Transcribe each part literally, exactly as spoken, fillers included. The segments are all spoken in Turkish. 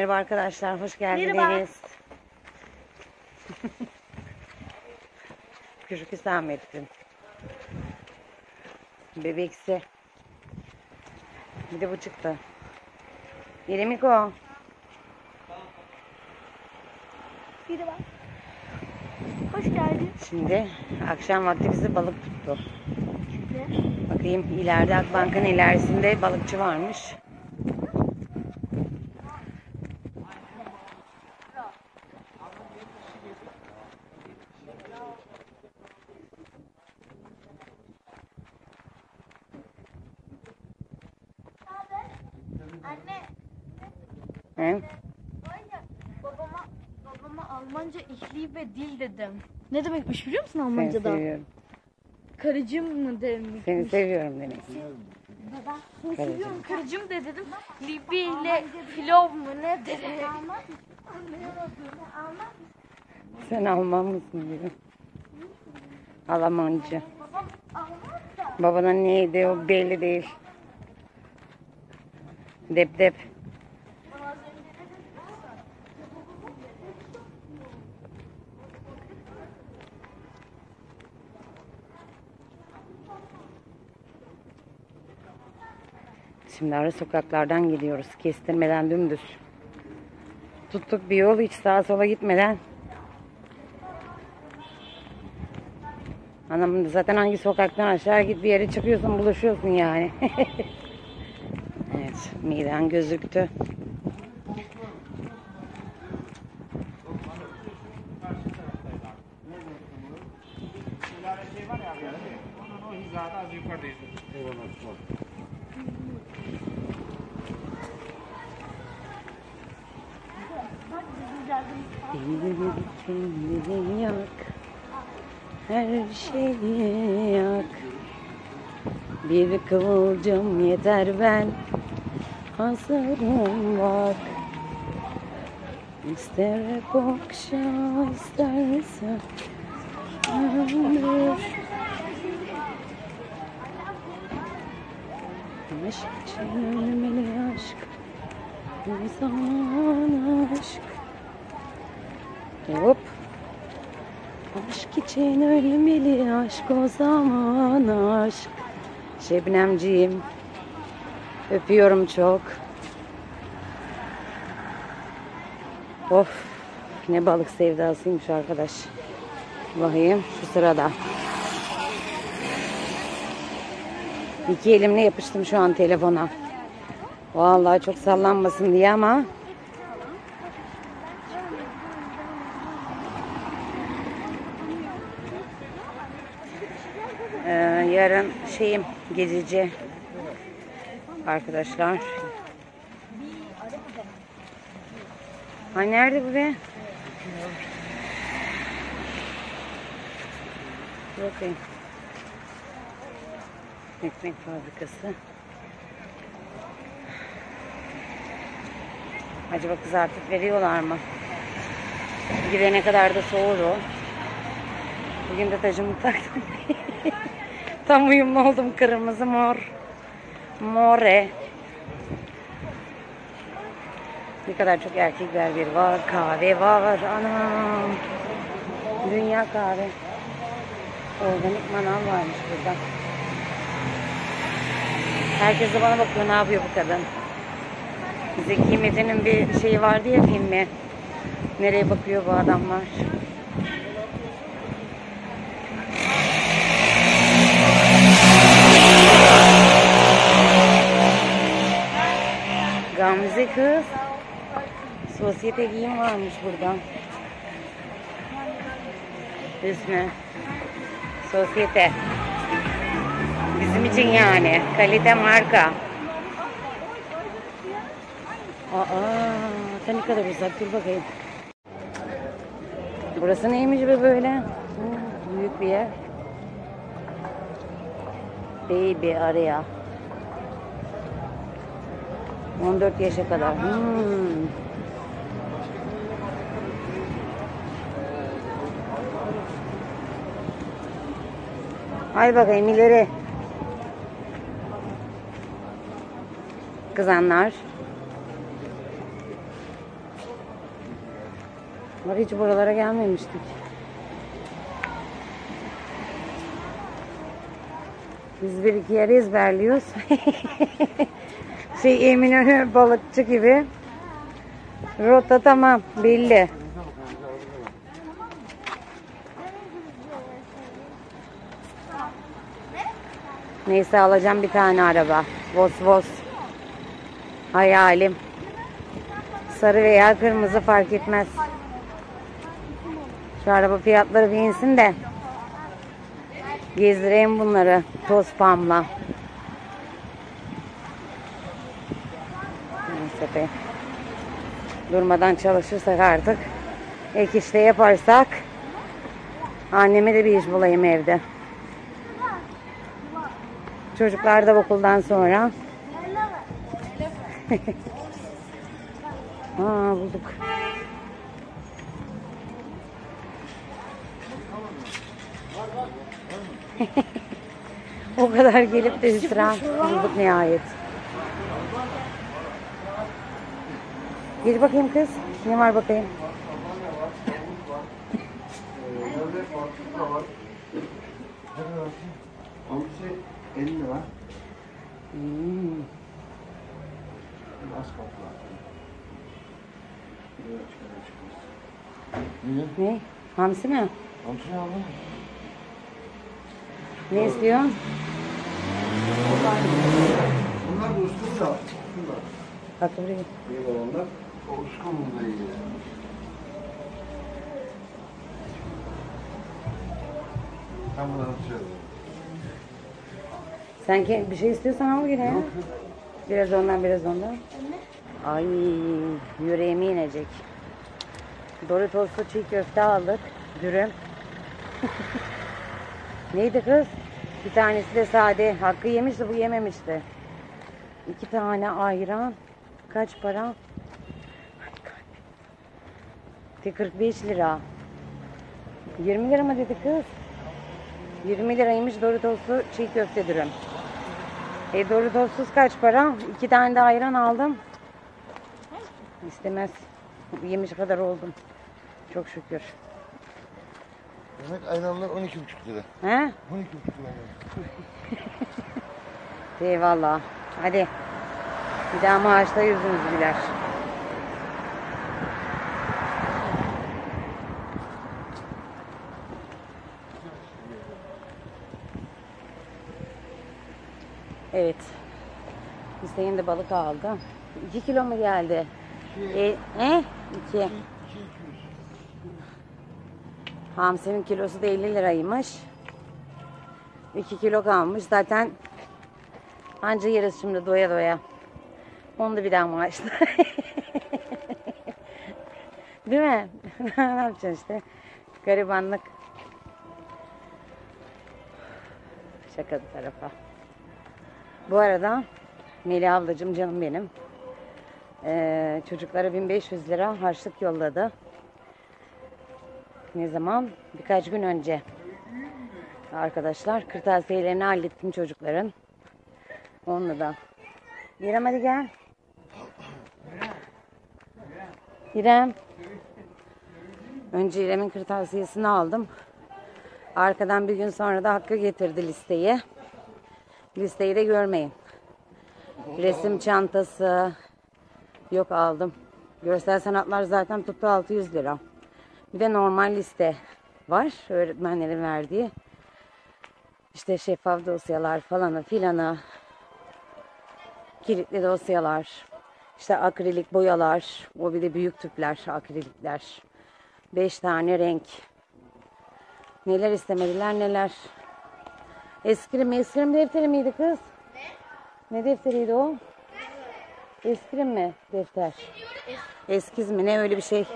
Merhaba arkadaşlar, hoş geldiniz. Merhaba. Küçük Hüsamettin. Bebeksi. Bir de bu çıktı. İremiko. Merhaba. Hoş geldin. Şimdi akşam vakti bizi balık tuttu. Ne? Bakayım ileride Akbank'ın ilerisinde balıkçı varmış. Anne. He? Babama, babama Almanca ihli ve dil dedim. Ne demekmiş biliyor musun Seni Almanca'da? seviyorum. Karıcığım mı demek? Seni seviyorum demek. Baba. Seni Karıcığım. seviyorum karıcığım de dedim. Libi ile filov mu ne dedi? Sen Alman mısın diyor. Almancı. Babam Alman da. Babanın neydi o belli değil. Dep dep. Şimdi ara sokaklardan gidiyoruz. Kestirmeden dümdüz. Tuttuk bir yol hiç sağa sola gitmeden. Anamın zaten hangi sokaktan aşağı git bir yere çıkıyorsun buluşuyorsun yani. Evet, miden gözüktü. Kendini yak, her şeyi yak. Bir kıvılcım yeter ben hazırım bak. İsterek okşa istersen ömür. Aşk için ölmeli aşk, bir zaman aşk. Hop. Aşk için ölmeli aşk o zaman aşk. Şebnemciğim. Öpüyorum çok. Of. Ne balık sevdasıymış arkadaş. Bakayım şu sırada. İki elimle yapıştım şu an telefona. Vallahi çok sallanmasın diye ama. Ee, yarın şeyim gezici arkadaşlar. Ay nerede bu be? Bakayım. Ekmek fabrikası. Acaba kızartıp veriyorlar mı? Gidene kadar da soğur o. Bugün de tacımı taktım. Tam uyumlu oldum. Kırmızı mor. More. Ne kadar çok erkek berberi var. Kahve var. Anam. Dünya kahve. Organik manav varmış burada. Herkes de bana bakıyor. Ne yapıyor bu kadın? Zeki Metin'in bir şeyi vardı ya, filmi. Nereye bakıyor bu adamlar? Gamze kız. Sosyete giyim varmış burada. Hüsnü. Sosyete. Bizim için yani. Kalite marka. Aa, sen ne kadar uzak, dur bakayım. Burası neymiş be böyle? Hmm, büyük bir yer. Baby araya. on dört yaşa kadar. Hmm. Hay bakayım ileri. Kızanlar. Var, hiç buralara gelmemiştik. Biz bir iki yere ezberliyoruz. Şey, Eminönü balıkçı gibi. Rota tamam, belli. Neyse, alacağım bir tane araba. Vos vos. Hayalim. Sarı veya kırmızı fark etmez. Şu araba fiyatları bir insin de gezdireyim bunları toz pamla. Neyse be. Durmadan çalışırsak artık, ek işte yaparsak, anneme de bir iş bulayım evde. Çocuklar da okuldan sonra. Aa, bulduk. O kadar gelip de hüsran bulduk nihayet. Gel bakayım kız. Ne var bakayım? Hamsi elli lira. Hmm. Az kapı var. Niye? Ne? Hamsi mi? Hamsi ne aldın? Ne istiyorsun? Bunlar da uskun da. Bunlar. Bak buraya. İyi olanlar. O uskun da iyi. Ben bunları atıyorum. Sen ki bir şey istiyorsan al yine ya. Biraz ondan, biraz ondan. Ay, yüreğime inecek. Doritos'lu çiğ köfte aldık. Dürüm. Neydi kız? Bir tanesi de sade. Hakkı yemişti, bu yememişti. İki tane ayran. Kaç para? kırk beş lira. yirmi lira mı dedi kız? yirmi liraymış Doritos'lu çiğ köfte dürüm. E Doritos'suz kaç para? İki tane de ayran aldım. İstemez. Yemiş kadar oldum. Çok şükür. Demek ayranlar on iki buçuk lira. He? on iki buçuk lira. Eyvallah. Hadi. Bir daha maaşla yüzünüz güler. Evet. Hüseyin de balık aldı. iki kilo mu geldi? E, he? İki. Hamsinin kilosu da elli liraymış. iki kilo kalmış. Zaten anca yeriz şimdi doya doya. Onu da bir daha maaşla. Değil mi? Ne yapacaksın işte? Garibanlık. Şaka bir tarafa. Bu arada Melih ablacığım, canım benim, ee, çocuklara bin beş yüz lira harçlık yolladı. Ne zaman? Birkaç gün önce. Arkadaşlar, kırtasiyelerini hallettim çocukların. Onunla da. İrem hadi gel. İrem. Önce İrem'in kırtasiyesini aldım. Arkadan bir gün sonra da Hakkı getirdi listeyi. Listeyi de görmeyin. Resim çantası yok, aldım. Görsel sanatlar zaten tuttu altı yüz lira. Bir de normal liste var, öğretmenlerin verdiği. İşte şeffaf dosyalar falanı filanı. Kilitli dosyalar. İşte akrilik boyalar. O bir de büyük tüpler, akrilikler. Beş tane renk. Neler istemediler neler. Eskrim, eskrim defteri miydi kız? Ne? Ne defteriydi o? Eskrim mi defter? Eskiz mi ne, öyle bir şey.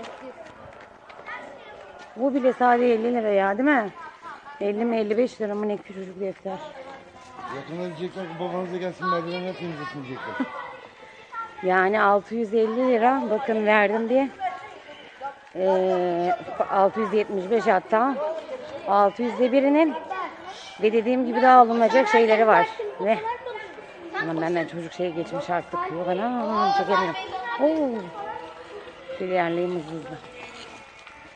Bu bile sadece elli lira ya, değil mi? elli mi elli beş lira mı ne, küçücük defter. Yakında diyecekler ki babanıza gelsin merdivenler temizlesin diyecekler. Yani altı yüz elli lira bakın verdim diye. Ee, altı yüz yetmiş beş hatta. altı yüzde birinin ve dediğim gibi daha alınacak şeyleri var. Ve aman benden çocuk şey geçmiş artık. Yok anam, çekemiyorum. Oo. Bir yerliyim hızlı.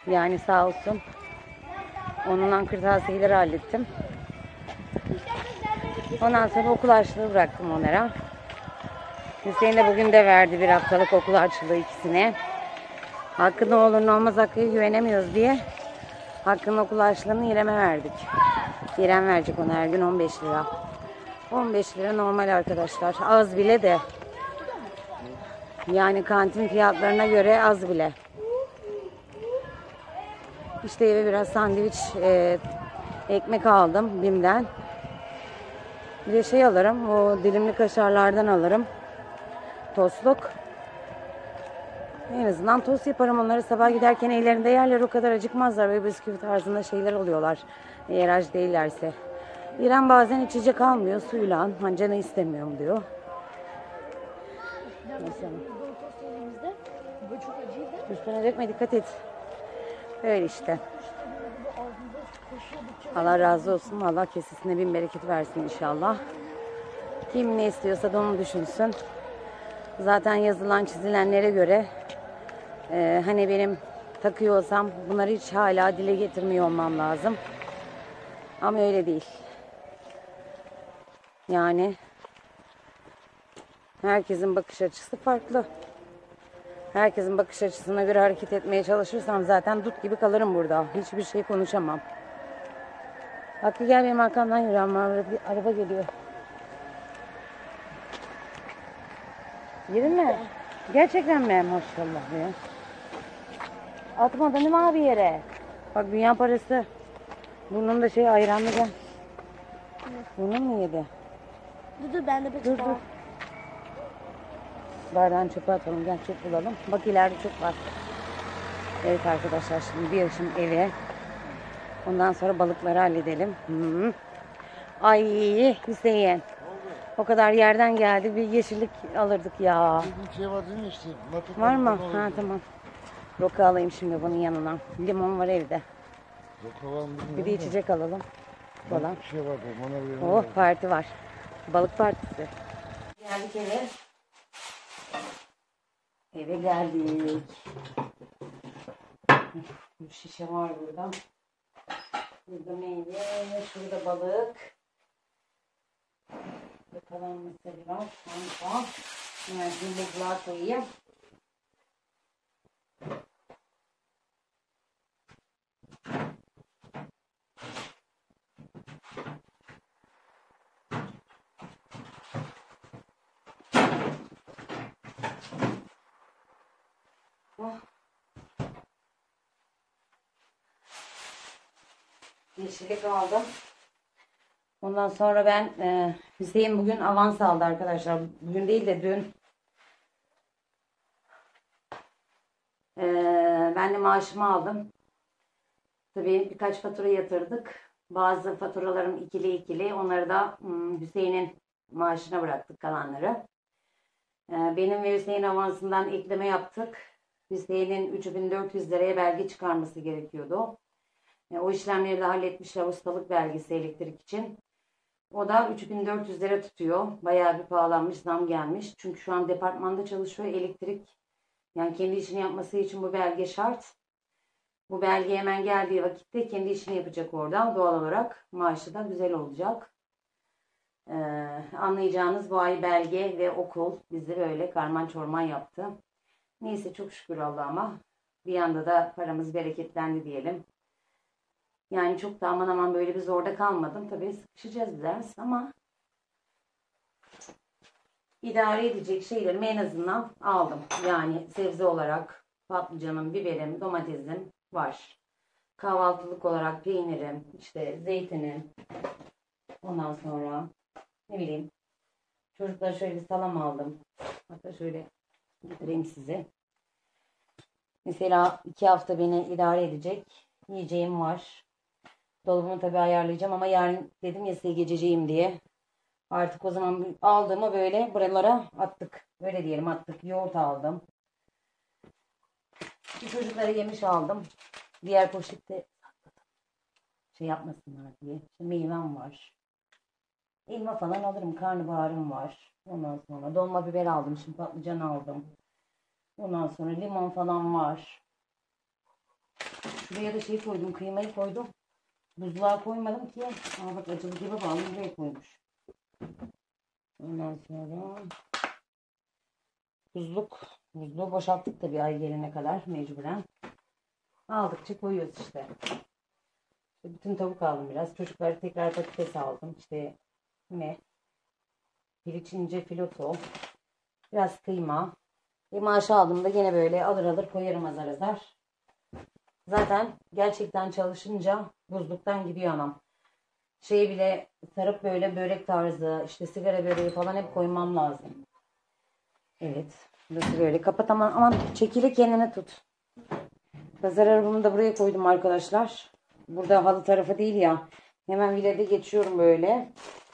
Yani sağ olsun. Onunla kırtasiyeleri hallettim. Ondan sonra okul harçlığı bıraktım onlara. Hüseyin de bugün de verdi bir haftalık okul harçlığı ikisine. Hakkı ne olur ne olmaz Hakkı'ya güvenemiyoruz diye Hakkı'nın okul harçlığını İrem'e verdik. İrem verecek ona her gün on beş lira. on beş lira normal arkadaşlar. Az bile de. Yani kantin fiyatlarına göre az bile. İşte eve biraz sandviç, e, ekmek aldım Bim'den. Bir de şey alırım, o dilimli kaşarlardan alırım. Tostluk. En azından tost yaparım onları sabah giderken ellerinde yerler, o kadar acıkmazlar. Böyle bisküvi tarzında şeyler oluyorlar. Eğer aç değillerse. İrem bazen içecek almıyor suyla. Hani canı istemiyorum diyor. Mesela. Bu çok acıydı. Üstüne dökme, dikkat et. Öyle işte. Ağzımda koşuyordukça Allah razı olsun. Allah kesesine bin bereket versin inşallah. Kim ne istiyorsa da onu düşünsün. Zaten yazılan çizilenlere göre e, hani benim takıyor olsam bunları hiç hala dile getirmiyor olmam lazım. Ama öyle değil. Yani herkesin bakış açısı farklı. Herkesin bakış açısına göre hareket etmeye çalışırsam zaten dut gibi kalırım burada. Hiçbir şey konuşamam. Hakkı gel benim arkamdan yürü ama bir araba geliyor. Yedin mi? Gerçekten mi? Maşallah ya. Atmadın değil mi abi yere? Bak dünya parası. Burnumda şey ayranlı gel. Burnum mu yedi? Dur dur ben de bir Dur dur. Bardağını çöpe atalım. Gel çöp bulalım. Bak ileride çöp var. Evet arkadaşlar şimdi bir yaşım eve. Ondan sonra balıkları halledelim. Hı. Ay Hüseyin. O kadar yerden geldi. Bir yeşillik alırdık ya. Bir şey var değil mi işte? Market Var mı? falan Ha alıyor. tamam. Roka alayım şimdi bunun yanına. Limon var evde. Yok var mı bilmiyorum Bir de da. içecek alalım. Falan. Bir şey vardı. Bana bir Oh parti var. Balık partisi. Geldik eve. Eve geldik. Bir şişe var burada. Burada meyve, şurada balık. Burada kalan mesele var. Tamam. Hemen şimdi buzluğa koyayım. Oh. Yeşillik aldım. Ondan sonra ben e, Hüseyin bugün avans aldı arkadaşlar. Bugün değil de dün. E, ben de maaşımı aldım. Tabii birkaç fatura yatırdık. Bazı faturalarım ikili ikili. Onları da hmm, Hüseyin'in maaşına bıraktık kalanları. E, benim ve Hüseyin avansından ekleme yaptık. Hüseyin'in üç bin dört yüz liraya belge çıkarması gerekiyordu. E, o işlemleri de halletmişler, ustalık belgesi elektrik için. O da üç bin dört yüz lira tutuyor. Bayağı bir pahalanmış, zam gelmiş. Çünkü şu an departmanda çalışıyor. Elektrik, yani kendi işini yapması için bu belge şart. Bu belge hemen geldiği vakitte kendi işini yapacak oradan. Doğal olarak maaşı da güzel olacak. Ee, anlayacağınız bu ay belge ve okul bizi böyle karman çorman yaptı. Neyse çok şükür Allah'ıma. Bir yanda da paramız bereketlendi diyelim. Yani çok da aman aman böyle bir zorda kalmadım. Tabii sıkışacağız biraz ama idare edecek şeylerimi en azından aldım. Yani sebze olarak patlıcanım, biberim, domatesim var. Kahvaltılık olarak peynirim, işte zeytinim. Ondan sonra ne bileyim çocuklara şöyle bir salam aldım. Hatta şöyle getireyim size. Mesela iki hafta beni idare edecek yiyeceğim var. Dolabımı tabii ayarlayacağım ama yarın dedim ya size gececeğim diye. Artık o zaman aldığımı böyle buralara attık. Öyle diyelim attık. Yoğurt aldım. Bir çocuklara yemiş aldım. Diğer poşette şey yapmasınlar diye. İşte meyvem var. Elma falan alırım. Karnabaharım var. Ondan sonra dolma biber aldım. Şimdi patlıcan aldım. Ondan sonra limon falan var. Şuraya da şey koydum, kıymayı koydum. Buzluğa koymadım ki. Aa bak acılı gibi bağlı buraya koymuş. Ondan sonra buzluk. Buzluğu boşalttık da bir ay gelene kadar mecburen. Aldıkça koyuyoruz işte. Bütün tavuk aldım biraz. Çocuklara tekrar patates aldım. İşte ne? Piliç ince filoto. Biraz kıyma. Bir maaş aldığımda yine böyle alır alır koyarım azar azar. Zaten gerçekten çalışınca buzluktan gidiyor anam. Şeyi bile sarıp böyle börek tarzı işte sigara böreği falan hep koymam lazım. Evet. Burası böyle. Kapat aman aman çekili kendine tut. Pazar arabamı da buraya koydum arkadaşlar. Burada halı tarafı değil ya. Hemen vilede geçiyorum böyle.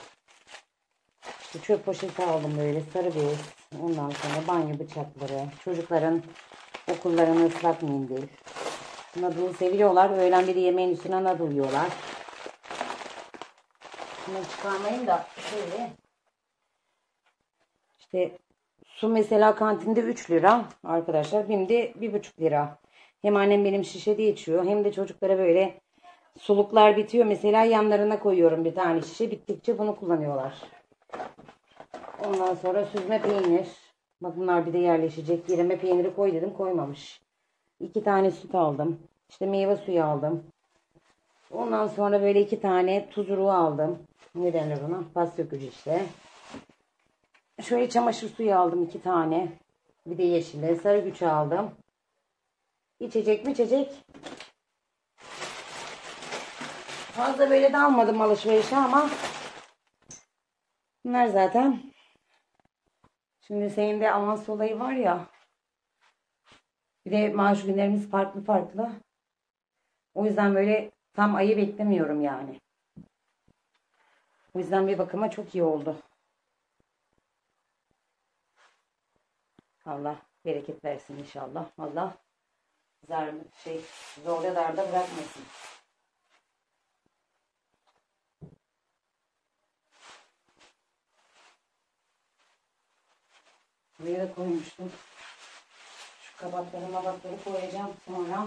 İşte çöp poşeti aldım böyle sarı bez. Ondan sonra banyo bıçakları. Çocukların okullarını ıslak mendil. Noodle seviyorlar. Öğlen biri yemeğin üstüne noodle yiyorlar. Bunu çıkarmayayım da şöyle. İşte su mesela kantinde üç lira arkadaşlar. Benim de bir buçuk lira. Hem annem benim şişede içiyor. Hem de çocuklara böyle suluklar bitiyor. Mesela yanlarına koyuyorum bir tane şişe. Bittikçe bunu kullanıyorlar. Ondan sonra süzme peynir. Bak bunlar bir de yerleşecek. Yerime peyniri koy dedim koymamış. İki tane süt aldım. İşte meyve suyu aldım. Ondan sonra böyle iki tane tuzuru aldım. Ne denir ona? Pas dökücü işte. Şöyle çamaşır suyu aldım iki tane. Bir de yeşile. Sarı güç aldım. İçecek mi içecek? Fazla böyle de almadım alışverişe ama bunlar zaten. Şimdi senin de avans olayı var ya. Bir de maaş günlerimiz farklı farklı. O yüzden böyle tam ayı beklemiyorum yani. O yüzden bir bakıma çok iyi oldu. Allah bereket versin inşallah. Allah zar şey zorla darda bırakmasın. Buraya da koymuştum. Şu kabakları mabakları koyacağım sonra.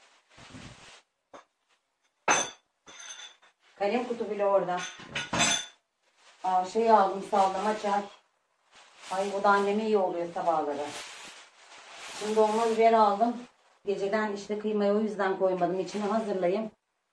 Kalem kutu bile orada. Aa, şey aldım sallama çay. Ay bu da anneme iyi oluyor sabahları. Şimdi dolma biber aldım. Geceden işte kıymayı o yüzden koymadım. İçine hazırlayayım.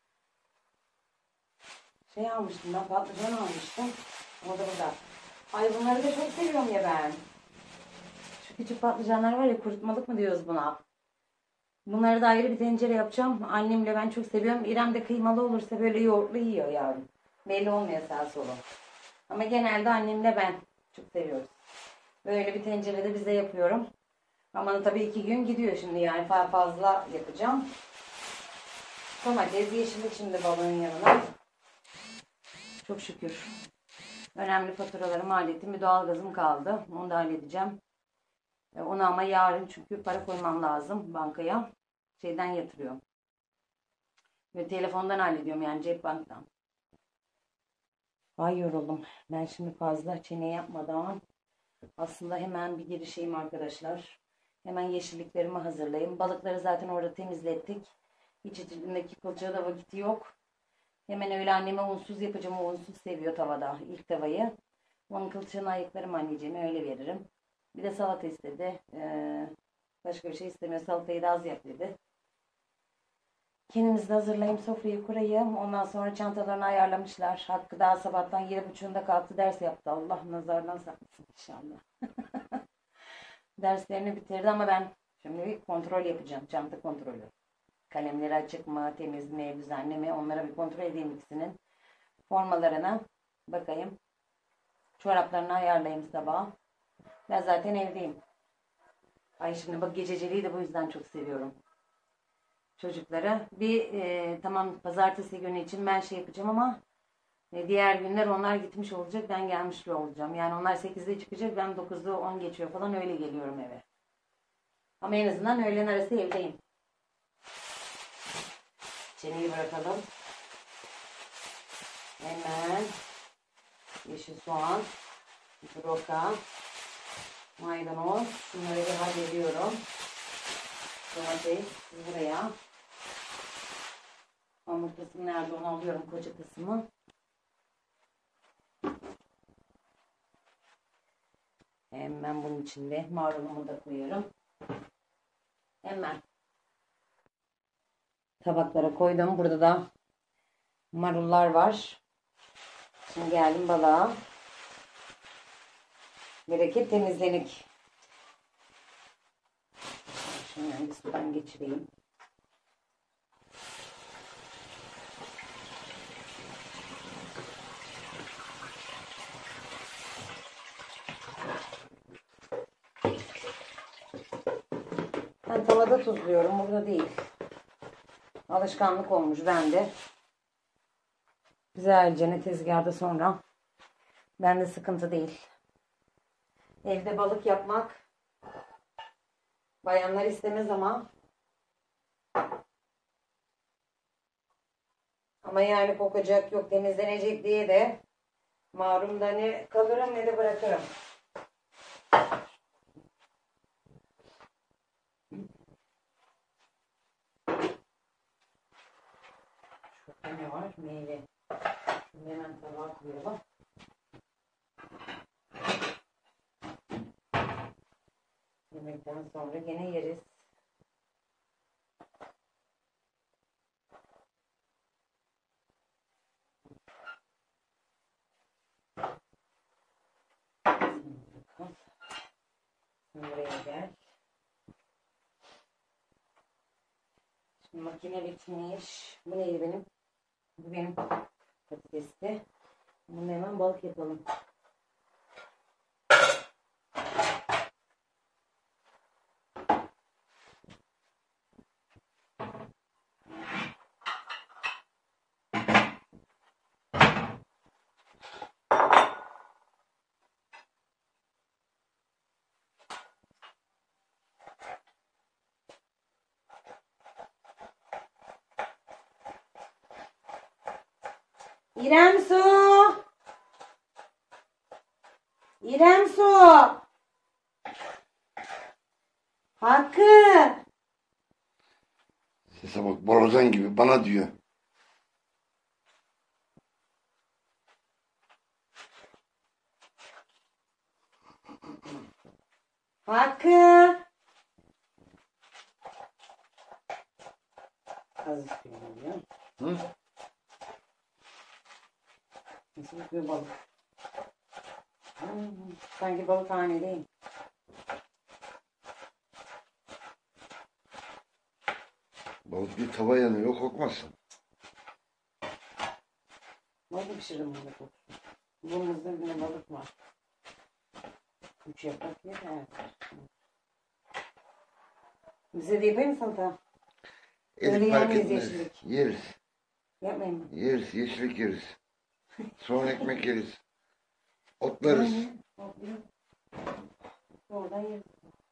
Şey almıştım ben patlıcan almıştım. O da burada. Ay bunları da çok seviyorum ya ben. Şu küçük patlıcanlar var ya kurutmalık mı diyoruz buna. Bunları da ayrı bir tencere yapacağım. Annemle ben çok seviyorum. İrem de kıymalı olursa böyle yoğurtlu yiyor yavrum. Belli olmuyor sağ solu. Ama genelde annemle ben çok seviyoruz. Böyle bir tencerede bize yapıyorum. Ama tabii iki gün gidiyor şimdi yani fazla yapacağım. Domates, yeşillik şimdi balığın yanına. Çok şükür. Önemli faturalarımı hallettim. Bir doğalgazım kaldı. Onu da halledeceğim. Onu ama yarın çünkü para koymam lazım bankaya. Şeyden yatırıyorum. Ve telefondan hallediyorum yani cep banktan. Ay yoruldum. Ben şimdi fazla çene yapmadan aslında hemen bir girişeyim arkadaşlar. Hemen yeşilliklerimi hazırlayayım. Balıkları zaten orada temizlettik. Hiç içindeki kılçığa da vakit yok. Hemen öyle anneme unsuz yapacağım. O unsuz seviyor tavada. İlk tavayı. Onun kılçığını ayıklarım anneciğime öyle veririm. Bir de salata istedi. Ee, başka bir şey istemiyor. Salatayı da az yap dedi. Kendimiz de hazırlayayım. Sofrayı kurayım. Ondan sonra çantalarını ayarlamışlar. Hakkı daha sabahtan yedi buçuğunda kalktı. Ders yaptı. Allah nazardan saklasın inşallah. Derslerini bitirdi ama ben şimdi bir kontrol yapacağım. Çanta kontrolü. Kalemleri açık mı, temiz mi, düzenli mi? Onlara bir kontrol edeyim ikisinin. Formalarına bakayım. Çoraplarını ayarlayayım sabah. Ben zaten evdeyim. Ay şimdi bak gececeliği de bu yüzden çok seviyorum. Çocuklara bir e, tamam pazartesi günü için ben şey yapacağım ama e, diğer günler onlar gitmiş olacak. Ben gelmiş olacağım. Yani onlar sekizde çıkacak. Ben dokuzda on geçiyor falan öyle geliyorum eve. Ama en azından öğlen arası evdeyim. Çeneyi bırakalım. Hemen yeşil soğan, roka, maydanoz. Şunları bir hallediyorum. Domates buraya. Hamur kısmı nerede onu alıyorum, koca kısmı. Hemen bunun içinde marulumu da koyuyorum. Hemen tabaklara koydum. Burada da marullar var. Şimdi geldim balığa. Bereket temizlenik. Şimdi bir sudan geçireyim. Ben tavada tuzluyorum. Burada değil. Alışkanlık olmuş bende. Güzelce ne tezgahda sonra. Bende sıkıntı değil. Evde balık yapmak bayanlar istemez ama ama yani kokacak yok temizlenecek diye de mağrumda ne kalırım ne de bırakırım. Şurada ne var? Meyve. Şimdi hemen tabağa koyalım. Yemekten sonra gene yeriz. Buraya gel. Şimdi makine bitmiş. Bu neydi benim? Bu benim patatesti. Bunu hemen balık yapalım. İrem Su! İrem Su! Hakkı! Sese bak, borazan gibi bana diyor. Hakkı! Az istiyorum ya. Hı? Nasıl yapıyor balık? Hmm, sanki balıkhanedeyim. Balık bir tava yanıyor, kokmasın. Nasıl pişiririm bunu kokusu? Bunumuzda yine balık var. Üç yaprak yeter. Bize de yapayım mı salata? Öyle Elif fark yemeyiz etmez. yeşillik. Yeriz. Yapmayayım mı? Yeriz, yeşillik yeriz. Sonra ekmek yeriz. Otlarız. Aynen. Otlayayım. Oradan yeriz.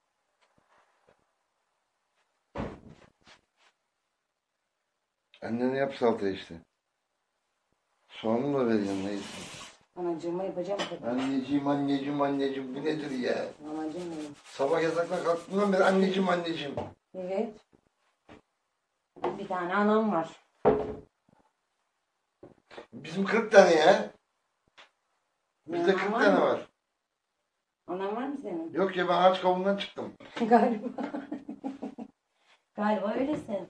Annene yap salata işte. Soğanı da ver yanına yesin. Anacığıma yapacağım tabii. Anneciğim, anneciğim, anneciğim. Bu nedir ya? Anacığım benim. Sabah yataktan kalktığımdan beri anneciğim, anneciğim. Evet. Bir tane anam var. Bizim kırk tane ya. Bizde Anam kırk var tane mı? var. Anam var mı senin? Yok ya, ben ağaç kavuğundan çıktım. Galiba. Galiba öylesin.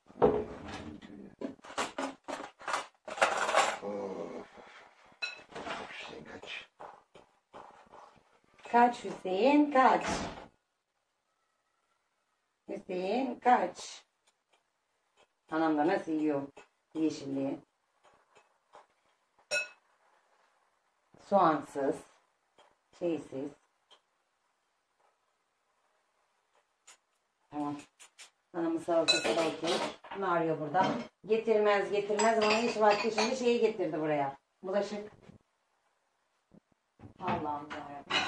Of. Hüseyin kaç. Kaç Hüseyin kaç. Hüseyin kaç. Anam da nasıl yiyor yeşilliği. Soğansız. Şeysiz. Tamam. Anamın salatası da okey. Ne arıyor burada? Getirmez getirmez ama iş vakti şimdi şeyi getirdi buraya. Bulaşık. Allah'ım yarabbim.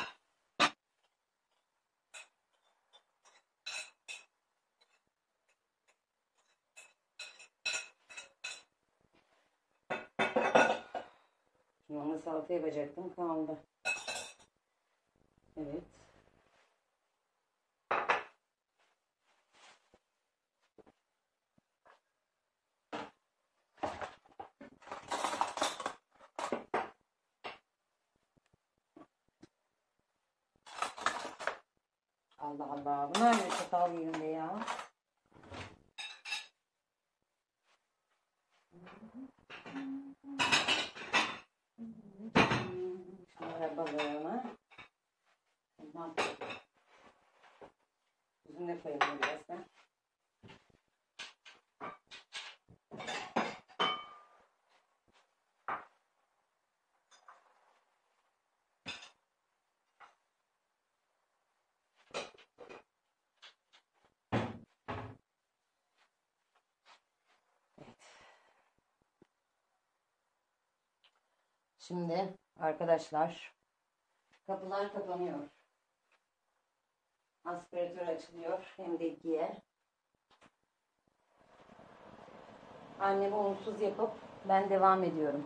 Şimdi ona salata yapacaktım kaldı. Evet. Allah Allah. Bunlar ne çatal yerinde ya? Şunlara balığını. Tamam. Üzüm de koyalım biraz da. Şimdi arkadaşlar kapılar kapanıyor. Aspiratör açılıyor hem de ikiye. Annemi unsuz yapıp ben devam ediyorum.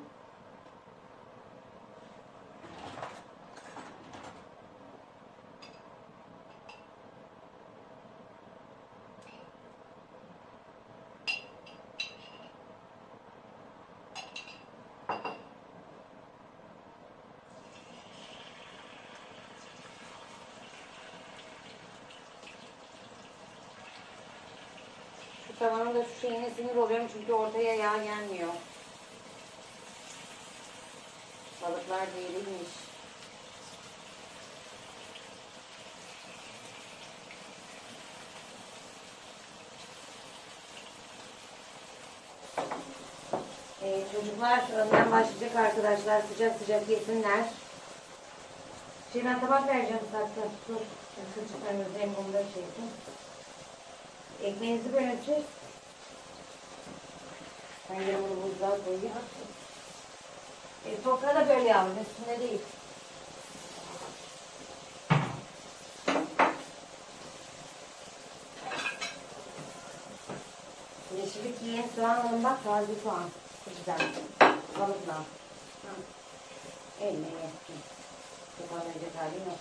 Tavanın da şu şeyine sinir oluyorum çünkü ortaya yağ gelmiyor. Balıklar değilmiş. Ee, çocuklar önden başlayacak arkadaşlar. Sıcak sıcak yesinler. Şimdi ben tabak vereceğim zaten. Dur. Kılçıklarınızı hem bunda çekin. Ekmeğinizi böleceğiz. Ben yine bunu buzluğa koyayım. E, toprağı da böyle yavrum. Üstüne değil. Yeşillik yiyen soğan alın bak. Taze soğan. Güzel. Balıkla. Eline yesin. Toparlayacak halim yok.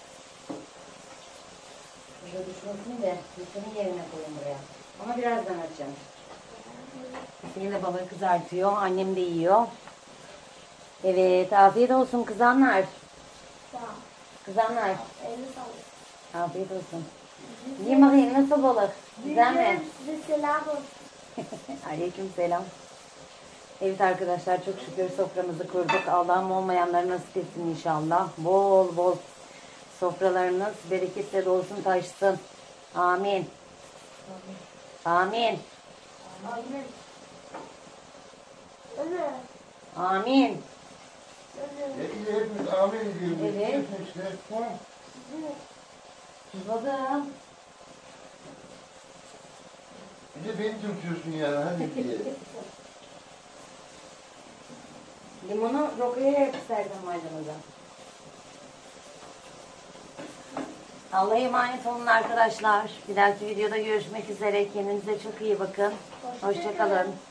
Burada düşmesin de bütün yerine koyun buraya. Ama birazdan açacağım. Senin de balığı kızartıyor. Annem de yiyor. Evet. Afiyet olsun kızanlar. Sağ ol. Kızanlar. Eline sağlık. Afiyet olsun. Yiyin bakayım nasıl balık? Güzel mi? Size selam olsun. Aleyküm selam. Evet arkadaşlar çok şükür soframızı kurduk. Allah'ım olmayanları nasip etsin inşallah. Bol bol sofralarınız bereketle dolsun taşsın. Amin. Amin. Amin. Öyle. Amin. Öyle. E, iyi hepimiz amin diyoruz. Evet. Diyorsun işte. He. Tuzladım. Bir de beni tutuyorsun yani hadi diye. Limonu rokaya yapıştırdım maydanoza. Allah'a emanet olun arkadaşlar. Bir dahaki videoda görüşmek üzere. Kendinize çok iyi bakın. Hoşça kalın.